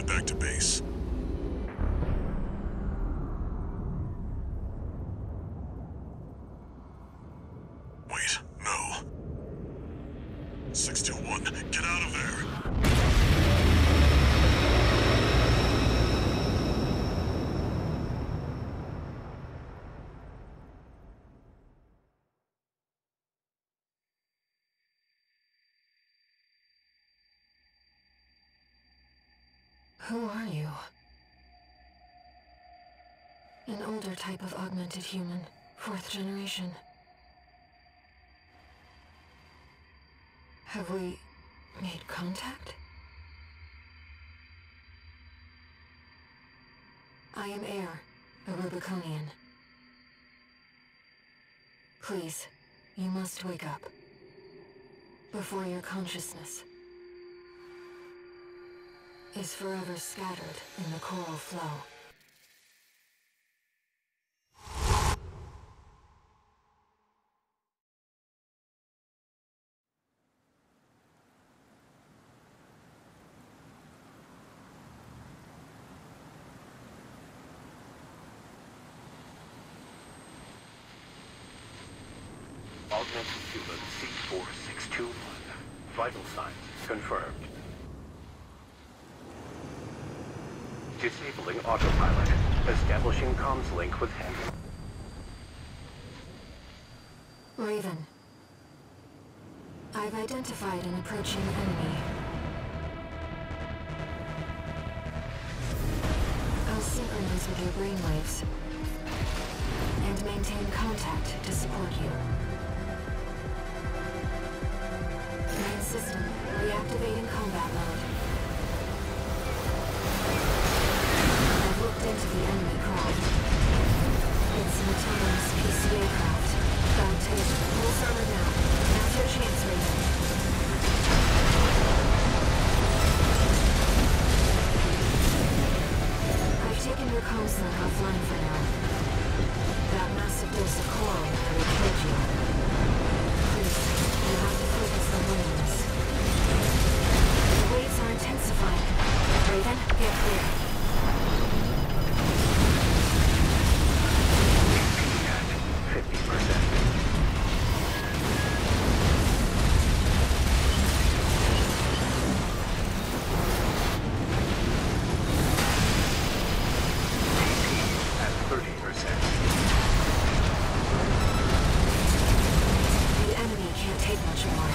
head back to base. Wait, no. 621, get out of there! Who are you? An older type of augmented human, 4th generation. Have we made contact? I am Air, a Rubiconian. Please, you must wake up. Before your consciousness is forever scattered in the coral flow. Augmented human C4621. Vital signs confirmed. Disabling autopilot. Establishing comms link with Henry. Raven. I've identified an approaching enemy. I'll synchronize with your brainwaves and maintain contact to support you. Main system reactivating combat mode. I've looked into the enemy craft. It's an autonomous PCA craft. Bound taser. Full armor now. Now's your chance, Raven. I've taken your comms link offline for now. That massive dose of coral nearly killed you. Please, you have to focus on winning this. The waves are intensifying. Raven, get clear. At 50%. The enemy can't take much more.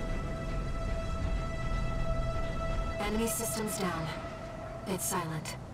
Enemy systems down. It's silent.